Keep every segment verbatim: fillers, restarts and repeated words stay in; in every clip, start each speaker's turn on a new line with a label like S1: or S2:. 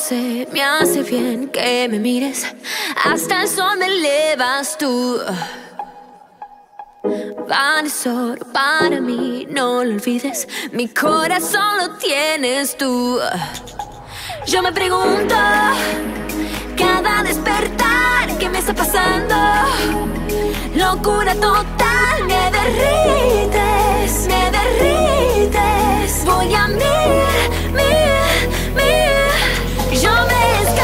S1: sé, me hace bien que me mires. Hasta el sol me elevas tú. Vales oro para mí, no lo olvides. Mi corazón lo tienes tú. Yo me pregunto, cada despertar, ¿qué me está pasando? Locura total, me derrites, me derrites. Voy a mil, mil, mil. Yo me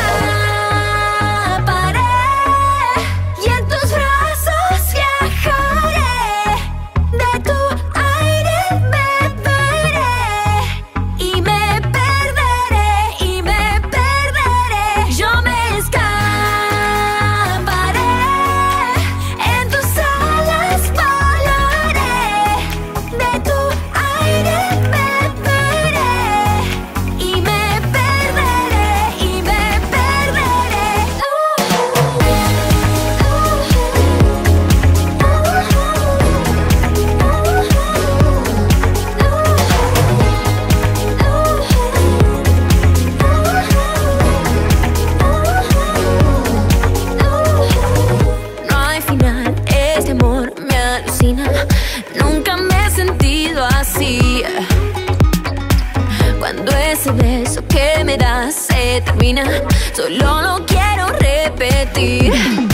S1: escaparé y en tus brazos viajaré. De tu aire beberé y me perderé, y me perderé. Yo me escaparé, en tus alas volaré. De tu aire beberé y me perderé, y me perderé. No hay final, este amor me alucina. Nunca me he sentido así. Cuando ese beso que me das se termina, solo lo quiero repetir.